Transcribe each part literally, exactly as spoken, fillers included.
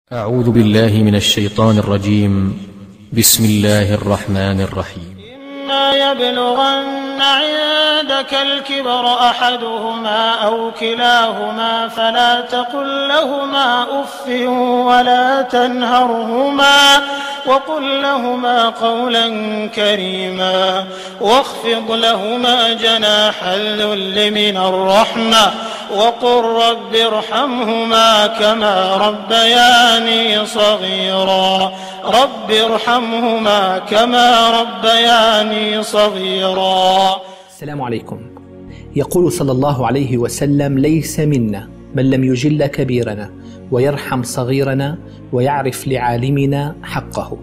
أعوذ بالله من الشيطان الرجيم. بسم الله الرحمن الرحيم. إما يبلغن عندك الكبر أحدهما أو كلاهما فلا تقل لهما أف ولا تنهرهما وقل لهما قولا كريما واخفض لهما جناح الذل من الرحمة وقل رب ارحمهما كما ربياني صغيرا رب ارحمهما كما ربياني صغيرا. السلام عليكم. يقول صلى الله عليه وسلم: ليس منا من لم يجل كبيرنا ويرحم صغيرنا ويعرف لعالمنا حقه.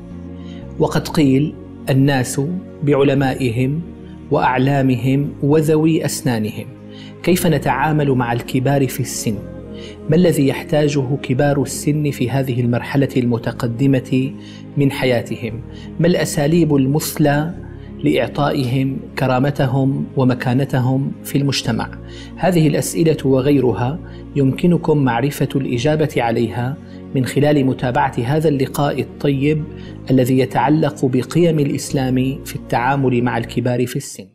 وقد قيل: الناس بعلمائهم وأعلامهم وذوي أسنانهم. كيف نتعامل مع الكبار في السن؟ ما الذي يحتاجه كبار السن في هذه المرحلة المتقدمة من حياتهم؟ ما الأساليب المثلى لإعطائهم كرامتهم ومكانتهم في المجتمع؟ هذه الأسئلة وغيرها يمكنكم معرفة الإجابة عليها من خلال متابعة هذا اللقاء الطيب الذي يتعلق بقيم الإسلام في التعامل مع الكبار في السن.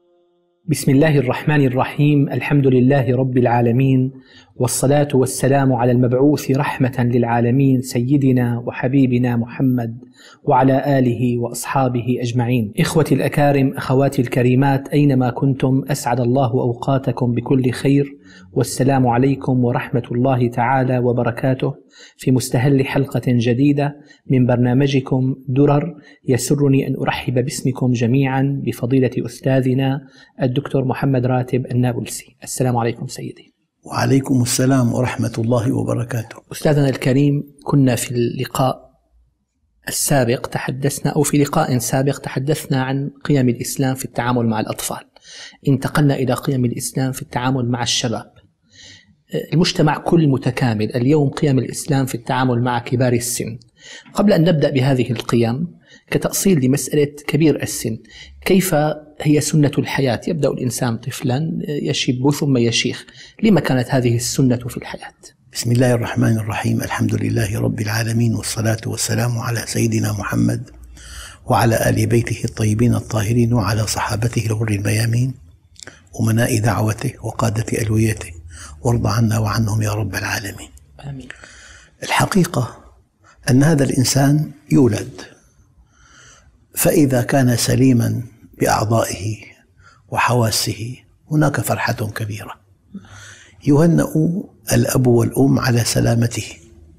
بسم الله الرحمن الرحيم. الحمد لله رب العالمين، والصلاة والسلام على المبعوث رحمة للعالمين سيدنا وحبيبنا محمد وعلى آله وأصحابه أجمعين. إخوتي الأكارم، أخواتي الكريمات، أينما كنتم أسعد الله أوقاتكم بكل خير، والسلام عليكم ورحمة الله تعالى وبركاته في مستهل حلقة جديدة من برنامجكم درر. يسرني أن أرحب باسمكم جميعا بفضيلة أستاذنا الدكتور محمد راتب النابلسي. السلام عليكم سيدي. وعليكم السلام ورحمة الله وبركاته. أستاذنا الكريم، كنا في اللقاء السابق تحدثنا أو في لقاء سابق تحدثنا عن قيم الإسلام في التعامل مع الأطفال. انتقلنا إلى قيم الإسلام في التعامل مع الشباب. المجتمع كل متكامل اليوم، قيم الإسلام في التعامل مع كبار السن. قبل أن نبدأ بهذه القيم كتأصيل لمسألة كبير السن، كيف هي سنة الحياة؟ يبدأ الإنسان طفلا يشب ثم يشيخ، لما كانت هذه السنة في الحياة؟ بسم الله الرحمن الرحيم. الحمد لله رب العالمين، والصلاة والسلام على سيدنا محمد وعلى آل بيته الطيبين الطاهرين وعلى صحابته الغر الميامين ومناء دعوته وقادة ألويته، وارض عنا وعنهم يا رب العالمين. آمين. الحقيقة أن هذا الإنسان يولد، فإذا كان سليما بأعضائه وحواسه هناك فرحة كبيرة، يهنأ الأب والأم على سلامته.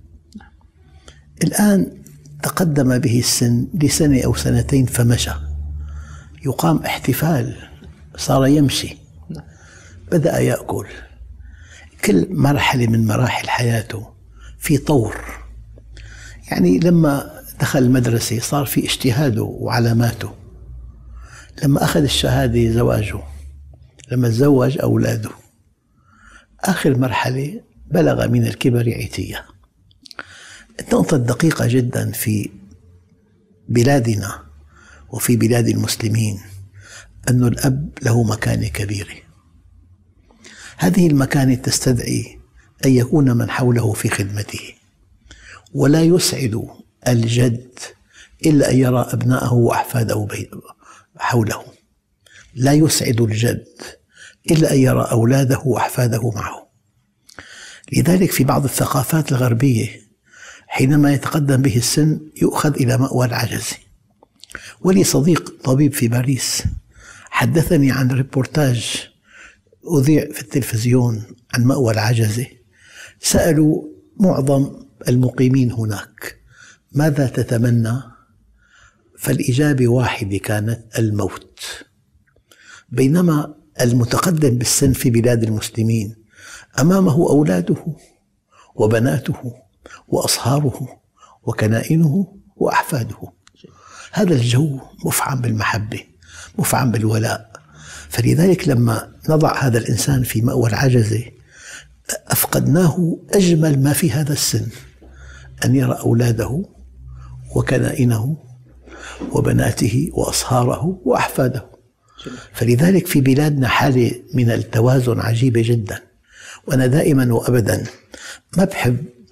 الآن تقدم به السن لسنة أو سنتين فمشى، يقام احتفال، صار يمشي، بدأ يأكل. كل مرحلة من مراحل حياته في طور. يعني لما دخل المدرسة صار في اجتهاده وعلاماته، لما أخذ الشهادة زواجه، لما تزوج أولاده، آخر مرحلة بلغ من الكبر عتية. النقطة الدقيقة جدا في بلادنا وفي بلاد المسلمين أن الأب له مكانة كبيرة. هذه المكانة تستدعي أن يكون من حوله في خدمته، ولا يسعد الجد إلا أن يرى أبناءه وأحفاده حوله. لا يسعد الجد إلا أن يرى أولاده وأحفاده معه. لذلك في بعض الثقافات الغربية حينما يتقدم به السن يؤخذ إلى مأوى العجز. ولي صديق طبيب في باريس حدثني عن ريبورتاج أذيع في التلفزيون عن مأوى العجزة. سألوا معظم المقيمين هناك: ماذا تتمنى؟ فالإجابة واحدة كانت: الموت. بينما المتقدم بالسن في بلاد المسلمين أمامه أولاده وبناته وأصهاره وكنائنه وأحفاده. هذا الجو مفعم بالمحبة، مفعم بالولاء. فلذلك لما نضع هذا الإنسان في مأوى العجزة أفقدناه أجمل ما في هذا السن، أن يرى أولاده وكنائنه وبناته وأصهاره وأحفاده. فلذلك في بلادنا حالة من التوازن عجيبة جدا. وأنا دائما وأبدا ما بحب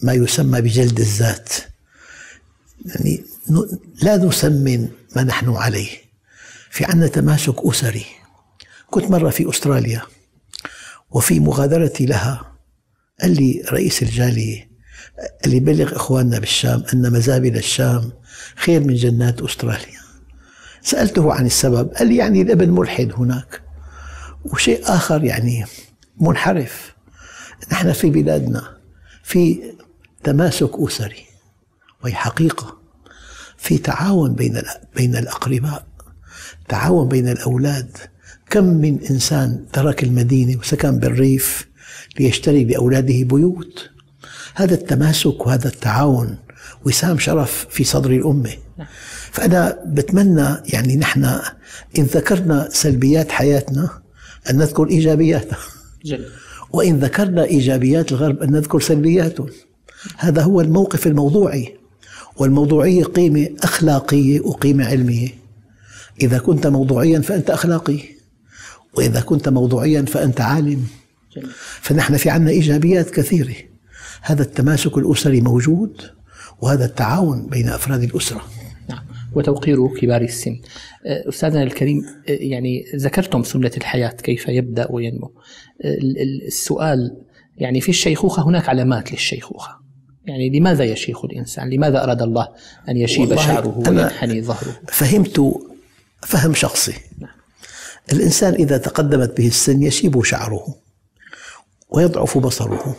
ما يسمى بجلد الذات، يعني لا نسمن ما نحن عليه. في عنا تماسك أسري. كنت مرة في أستراليا وفي مغادرتي لها قال لي رئيس الجالية اللي بلغ إخواننا بالشام أن مزابل الشام خير من جنات أستراليا. سألته عن السبب، قال لي يعني الابن ملحد هناك، وشيء آخر يعني منحرف. نحن في بلادنا في تماسك أسري، وهي حقيقة، في تعاون بين بين الأقرباء، تعاون بين الأولاد. كم من إنسان ترك المدينة وسكن بالريف ليشتري لأولاده بيوت. هذا التماسك وهذا التعاون وسام شرف في صدر الأمة. فأنا بتمنى يعني نحن إن ذكرنا سلبيات حياتنا أن نذكر إيجابياتها، وإن ذكرنا إيجابيات الغرب أن نذكر سلبياتهم. هذا هو الموقف الموضوعي، والموضوعية قيمة أخلاقية وقيمة علمية. إذا كنت موضوعيا فأنت أخلاقي، وإذا كنت موضوعيا فأنت عالم. فنحن في عنا إيجابيات كثيرة. هذا التماسك الأسري موجود، وهذا التعاون بين أفراد الأسرة. نعم. وتوقير كبار السن. أستاذنا الكريم، يعني ذكرتم سنة الحياة كيف يبدأ وينمو. السؤال يعني في الشيخوخة هناك علامات للشيخوخة، يعني لماذا يشيخ الإنسان؟ لماذا أراد الله أن يشيب شعره وينحني ظهره؟ فهمت فهم شخصي. نعم. الإنسان إذا تقدمت به السن يشيب شعره ويضعف بصره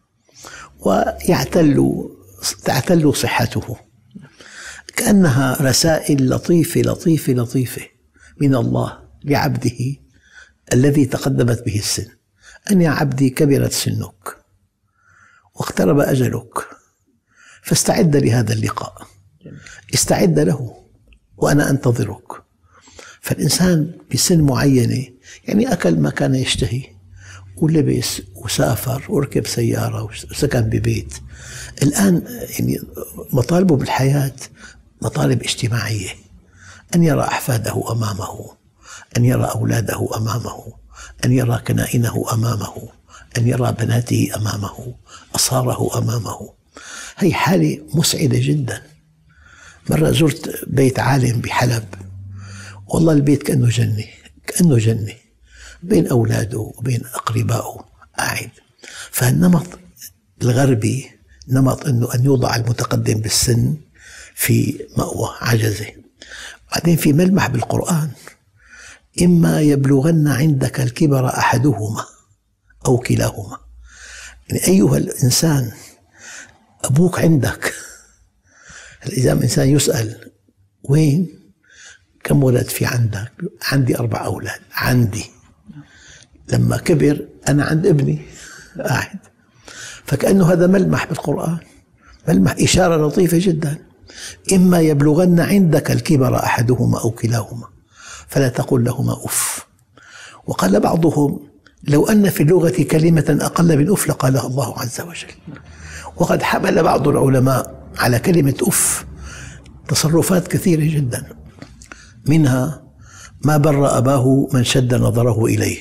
ويعتل تعتل صحته، كأنها رسائل لطيفة لطيفة لطيفة من الله لعبده الذي تقدمت به السن، أن يا عبدي كبرت سنك واقترب أجلك فاستعد لهذا اللقاء، استعد له وأنا أنتظرك. فالإنسان بسن معينة يعني أكل ما كان يشتهي ولبس وسافر وركب سيارة وسكن ببيت، الآن يعني مطالبه بالحياة مطالب اجتماعية، أن يرى أحفاده أمامه، أن يرى أولاده أمامه، أن يرى كنائنه أمامه، أن يرى بناته أمامه، أصهاره أمامه. هي حالة مسعدة جدا. مرة زرت بيت عالم بحلب، والله البيت كأنه جنة، كأنه جنة بين أولاده وبين أقربائه قاعد. فالنمط الغربي نمط أنه أن يوضع المتقدم بالسن في مأوى عجزة. بعدين في ملمح بالقرآن: إما يبلغن عندك الكبر أحدهما أو كلاهما. يعني أيها الإنسان أبوك عندك. إذا إنسان يسأل وين كم ولد في عندك؟ عندي أربع أولاد. عندي لما كبر أنا عند ابني قاعد. فكأنه هذا ملمح بالقرآن، ملمح إشارة لطيفة جدا: إما يبلغن عندك الكبر أحدهما أو كلاهما فلا تقل لهما أف. وقال بعضهم: لو أن في اللغة كلمة أقل من أف لقالها الله عز وجل. وقد حمل بعض العلماء على كلمة أف تصرفات كثيرة جدا، منها ما بر أباه من شد نظره إليه،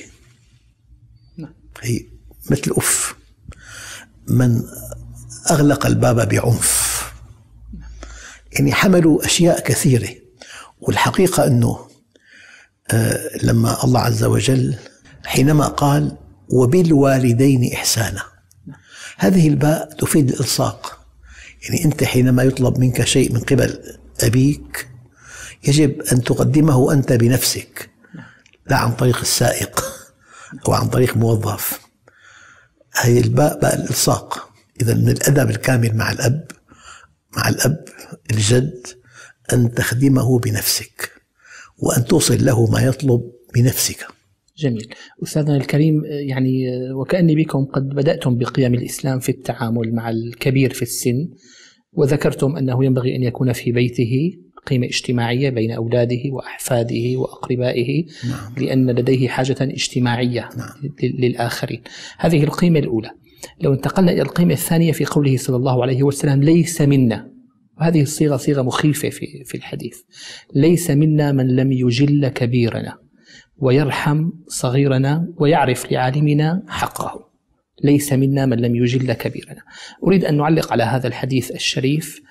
هي مثل أف. من أغلق الباب بعنف. يعني حملوا أشياء كثيرة. والحقيقة أنه لما الله عز وجل حينما قال وبالوالدين إحسانا، هذه الباء تفيد الإلصاق. يعني أنت حينما يطلب منك شيء من قبل أبيك يجب أن تقدمه أنت بنفسك، لا عن طريق السائق أو عن طريق موظف. هذه الباء باء الإلصاق. إذا من الأدب الكامل مع الأب مع الأب الجد أن تخدمه بنفسك وأن توصل له ما يطلب بنفسك. جميل. أستاذنا الكريم، يعني وكأني بكم قد بدأتم بقيم الإسلام في التعامل مع الكبير في السن، وذكرتم أنه ينبغي أن يكون في بيته قيمة اجتماعية بين أولاده وأحفاده وأقربائه. نعم. لأن لديه حاجة اجتماعية. نعم. للآخرين. هذه القيمة الأولى. لو انتقلنا إلى القيمة الثانية في قوله صلى الله عليه وسلم: ليس منا، وهذه الصيغة صيغة مخيفة في في الحديث: ليس منا من لم يجل كبيرنا ويرحم صغيرنا ويعرف لعالمنا حقه. ليس منا من لم يجل كبيرنا. أريد أن نعلق على هذا الحديث الشريف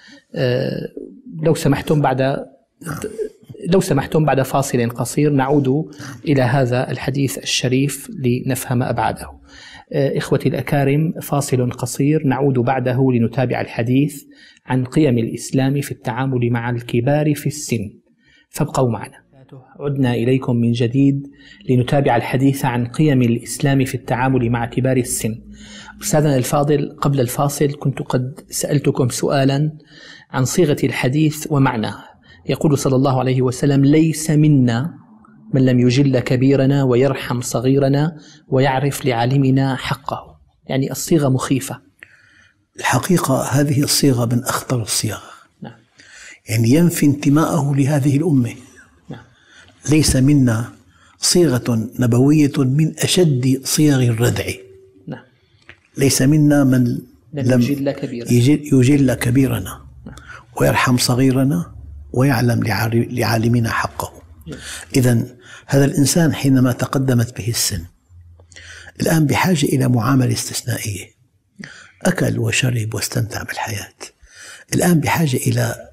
لو سمحتم بعد لو سمحتم بعد فاصل قصير نعود إلى هذا الحديث الشريف لنفهم أبعاده. إخوتي الأكارم، فاصل قصير نعود بعده لنتابع الحديث عن قيم الإسلام في التعامل مع الكبار في السن، فابقوا معنا. عدنا إليكم من جديد لنتابع الحديث عن قيم الإسلام في التعامل مع كبار السن. أستاذنا الفاضل، قبل الفاصل كنت قد سألتكم سؤالا عن صيغة الحديث ومعناه. يقول صلى الله عليه وسلم: ليس منا من لم يجل كبيرنا ويرحم صغيرنا ويعرف لعالمنا حقه. يعني الصيغة مخيفة. الحقيقة هذه الصيغة من أخطر الصيغ. نعم. يعني ينفي انتماءه لهذه الأمة. نعم. ليس منا صيغة نبوية من أشد صيغ الردع. نعم. ليس منا من لم يجل كبيرنا, يجل, يجل كبيرنا نعم. ويرحم صغيرنا ويعلم لعالمنا حقه. إذن هذا الإنسان حينما تقدمت به السن الآن بحاجة إلى معاملة استثنائية. أكل وشرب واستمتع بالحياة، الآن بحاجة إلى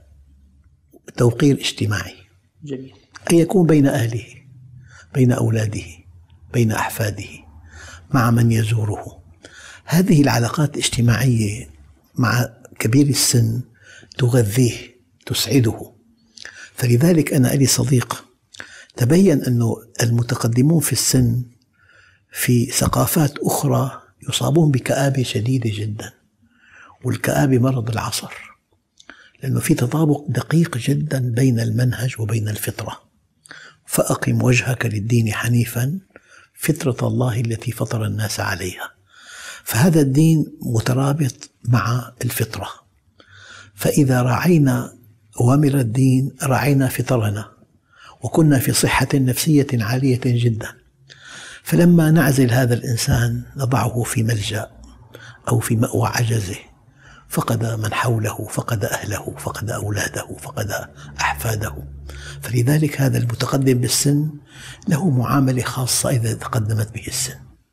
توقير اجتماعي. جميل. أن يكون بين أهله، بين أولاده، بين أحفاده، مع من يزوره. هذه العلاقات الاجتماعية مع كبير السن تغذيه، تسعده. فلذلك أنا لي صديق تبين أن المتقدمون في السن في ثقافات أخرى يصابون بكآبة شديدة جدا، والكآبة مرض العصر، لأنه في تطابق دقيق جدا بين المنهج وبين الفطرة. فأقم وجهك للدين حنيفا فطرة الله التي فطر الناس عليها. فهذا الدين مترابط مع الفطرة، فإذا راعينا أوامر الدين راعينا فطرنا وكنا في صحة نفسية عالية جدا. فلما نعزل هذا الإنسان نضعه في ملجأ أو في مأوى عجزه، فقد من حوله، فقد أهله، فقد أولاده، فقد أحفاده. فلذلك هذا المتقدم بالسن له معاملة خاصة إذا تقدمت به السن.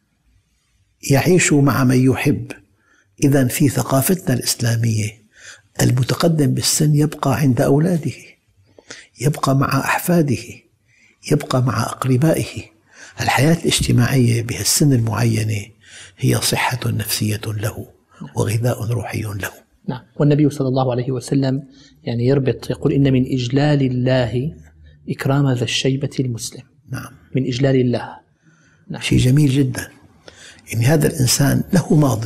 يعيش مع من يحب. إذن في ثقافتنا الإسلامية المتقدم بالسن يبقى عند أولاده، يبقى مع أحفاده، يبقى مع أقربائه. الحياة الاجتماعية بهالسن المعينة هي صحة نفسية له وغذاء روحي له. نعم. والنبي صلى الله عليه وسلم يعني يربط، يقول: إن من إجلال الله إكرام ذا الشيبة المسلم. نعم. من إجلال الله. نعم. شيء جميل جدا. يعني هذا الإنسان له ماضي،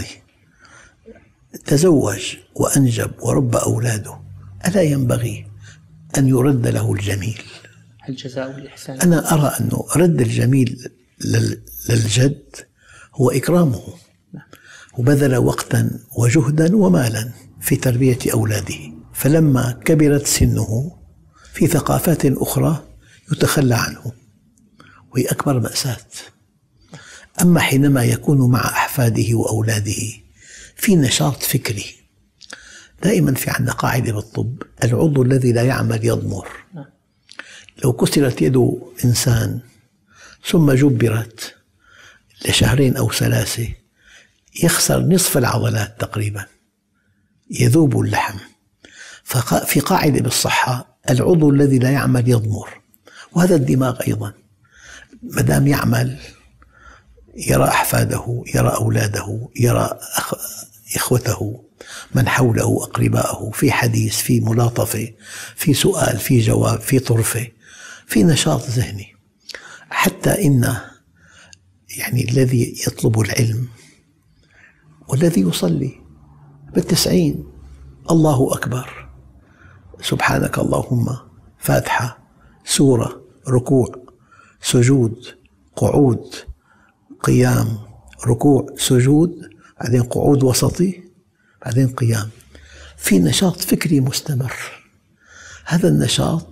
تزوج وأنجب وربى أولاده، ألا ينبغي أن يرد له الجميل؟ الجزاء والإحسان. أنا أرى أنه رد الجميل للجد هو إكرامه، وبذل وقتا وجهدا ومالا في تربية أولاده. فلما كبرت سنه في ثقافات أخرى يتخلى عنه، وهي أكبر مأساة. أما حينما يكون مع أحفاده وأولاده في نشاط فكري. دائما في عندنا قاعدة بالطب: العضو الذي لا يعمل يضمر. لو كسرت يد إنسان ثم جبرت لشهرين أو ثلاثة يخسر نصف العضلات تقريبا، يذوب اللحم. ففي قاعدة بالصحة: العضو الذي لا يعمل يضمر. وهذا الدماغ أيضا مدام يعمل يرى أحفاده، يرى أولاده، يرى إخوته، من حوله، أقربائه، في حديث، في ملاطفة، في سؤال، في جواب، في طرفة، في نشاط ذهني. حتى إن يعني الذي يطلب العلم والذي يصلي بالتسعين الله أكبر، سبحانك اللهم، فاتحة، سورة، ركوع، سجود، قعود، قيام، ركوع، سجود، بعدين قعود وسطي، بعدين قيام، في نشاط فكري مستمر. هذا النشاط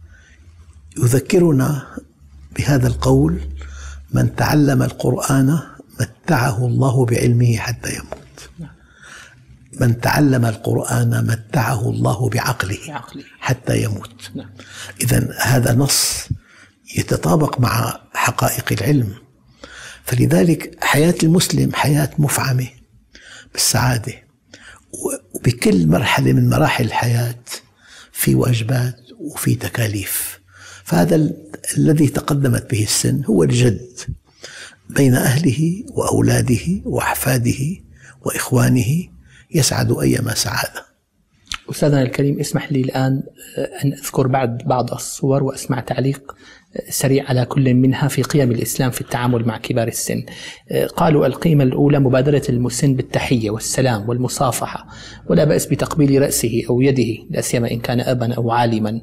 يذكرنا بهذا القول: من تعلم القرآن متعه الله بعلمه حتى يموت. من تعلم القرآن متعه الله بعقله حتى يموت. إذن هذا نص يتطابق مع حقائق العلم. فلذلك حياة المسلم حياة مفعمة بالسعادة، وبكل مرحلة من مراحل الحياة في واجبات وفي تكاليف. فهذا ال- الذي تقدمت به السن هو الجد بين أهله وأولاده وأحفاده وإخوانه، يسعد أيما سعادة. أستاذنا الكريم، اسمح لي الآن أن أذكر بعد بعض الصور وأسمع تعليق سريع على كل منها في قيم الإسلام في التعامل مع كبار السن. قالوا القيمة الأولى مبادرة المسن بالتحية والسلام والمصافحة، ولا بأس بتقبيل رأسه أو يده، لا سيما إن كان أبا أو عالما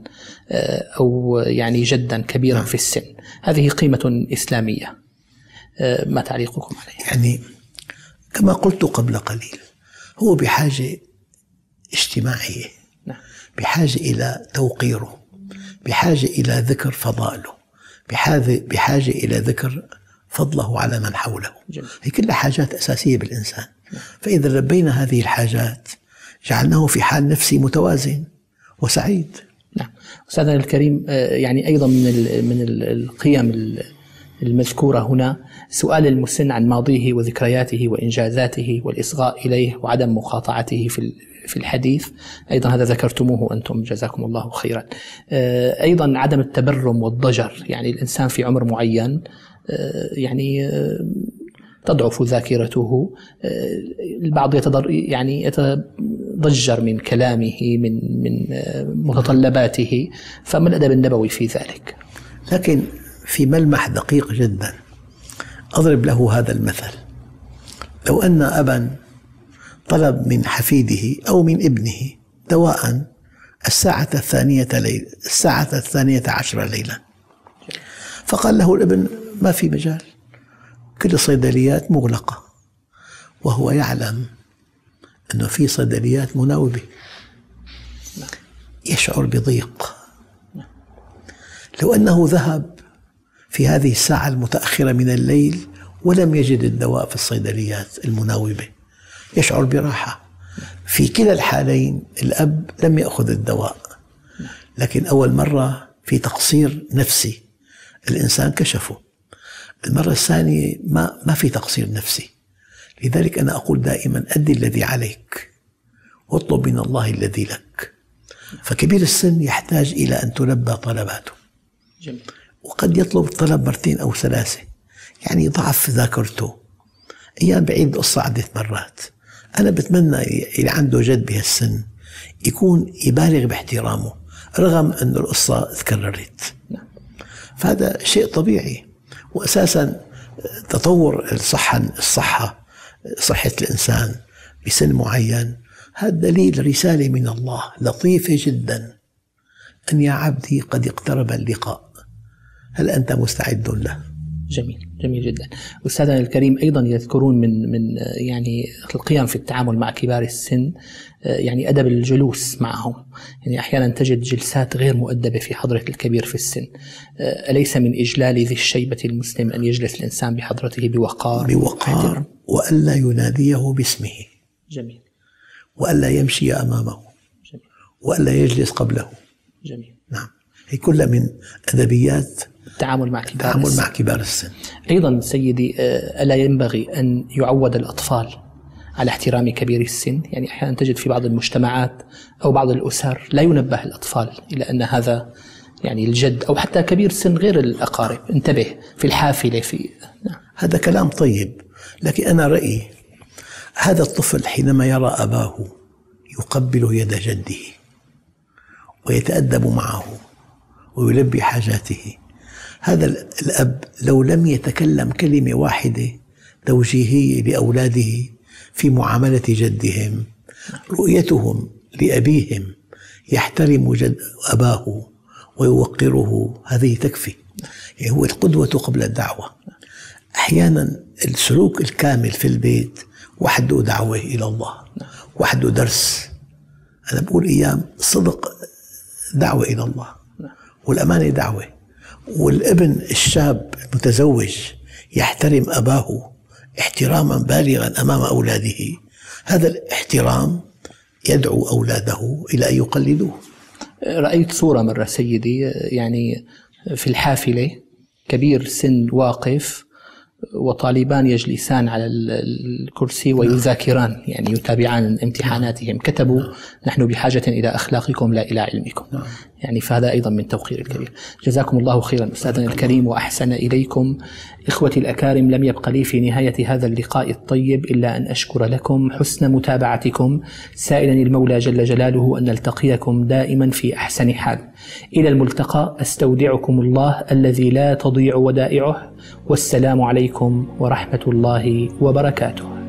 أو يعني جدا كبيرا في السن. هذه قيمة إسلامية، ما تعليقكم عليها؟ يعني كما قلت قبل قليل، هو بحاجة اجتماعية، بحاجة إلى توقيره، بحاجة إلى ذكر فضائله، بحاجة, بحاجة إلى ذكر فضله على من حوله. هي كلها حاجات أساسية بالإنسان. فإذا لبينا هذه الحاجات جعلناه في حال نفسي متوازن وسعيد. نعم. أستاذنا الكريم، يعني أيضا من من القيم المذكورة هنا سؤال المسن عن ماضيه وذكرياته وإنجازاته والإصغاء إليه وعدم مقاطعته في في الحديث. أيضا هذا ذكرتموه أنتم، جزاكم الله خيرا. أيضا عدم التبرم والضجر، يعني الإنسان في عمر معين يعني تضعف ذاكرته، البعض يتضر يعني يتضجر من كلامه من من متطلباته، فما الأدب النبوي في ذلك؟ لكن في ملمح دقيق جدا أضرب له هذا المثل. لو أن أبا طلب من حفيده أو من ابنه دواء الساعة الثانية ليل الساعة الثانية عشرة ليلا، فقال له الابن ما في مجال، كل الصيدليات مغلقة، وهو يعلم أنه في صيدليات مناوبة، يشعر بضيق. لو أنه ذهب في هذه الساعة المتأخرة من الليل ولم يجد الدواء في الصيدليات المناوبة، يشعر براحة. في كلا الحالين الأب لم يأخذ الدواء، لكن أول مرة في تقصير نفسي الإنسان كشفه، المرة الثانية ما ما في تقصير نفسي. لذلك أنا أقول دائما أدي الذي عليك واطلب من الله الذي لك. فكبير السن يحتاج إلى أن تلبى طلباته، جميل. وقد يطلب الطلب مرتين أو ثلاثة، يعني ضعف ذاكرته. أيام بعيد القصة عدة مرات. أنا بتمنى اللي عنده جد بهالسن يكون يبالغ باحترامه رغم أن القصة تكررت. فهذا شيء طبيعي، وأساسا تطور الصحة الصحة صحة الإنسان بسن معين هذا دليل رسالة من الله لطيفة جدا، أن يا عبدي قد اقترب اللقاء، هل أنت مستعد له؟ جميل، جميل جدا. أستاذنا الكريم، أيضا يذكرون من من يعني القيم في التعامل مع كبار السن، يعني أدب الجلوس معهم. يعني أحيانا تجد جلسات غير مؤدبة في حضرة الكبير في السن. أليس من إجلال ذي الشيبة المسلم أن يجلس الإنسان بحضرته بوقار بوقار وألا يناديه باسمه؟ جميل. وألا يمشي أمامه. جميل. وألا يجلس قبله. جميل. نعم، هي كلها من أدبيات التعامل مع كبار التعامل السن. مع كبار السن. أيضا سيدي، ألا ينبغي أن يعود الأطفال على احترام كبير السن؟ يعني أحيانا تجد في بعض المجتمعات أو بعض الأسر لا ينبه الأطفال إلى أن هذا يعني الجد أو حتى كبير السن غير الأقارب، انتبه في الحافلة في نعم. هذا كلام طيب، لكن أنا رأيي هذا الطفل حينما يرى أباه يقبل يد جده ويتأدب معه ويلبي حاجاته، هذا الأب لو لم يتكلم كلمة واحدة توجيهية لأولاده في معاملة جدهم، رؤيتهم لأبيهم يحترم جد أباه ويوقره، هذه تكفي. يعني هو القدوة قبل الدعوة. أحيانا السلوك الكامل في البيت وحده دعوة إلى الله، وحده درس. أنا بقول أيام صدق دعوة إلى الله، والأمانة دعوة. والابن الشاب المتزوج يحترم أباه احتراما بالغا أمام أولاده، هذا الاحترام يدعو أولاده إلى أن يقلدوه. رأيت صورة مرة سيدي، يعني في الحافلة كبير سن واقف وطالبان يجلسان على الكرسي ويذاكران، يعني يتابعان امتحاناتهم. كتبوا: نحن بحاجة إلى أخلاقكم لا إلى علمكم. يعني فهذا أيضا من توقير الكبير. جزاكم الله خيرا أستاذنا الكريم وأحسن إليكم. إخوتي الأكارم، لم يبق لي في نهاية هذا اللقاء الطيب إلا أن أشكر لكم حسن متابعتكم، سائلا المولى جل جلاله أن نلتقيكم دائما في أحسن حال. إلى الملتقى، أستودعكم الله الذي لا تضيع ودائعه، والسلام عليكم ورحمة الله وبركاته.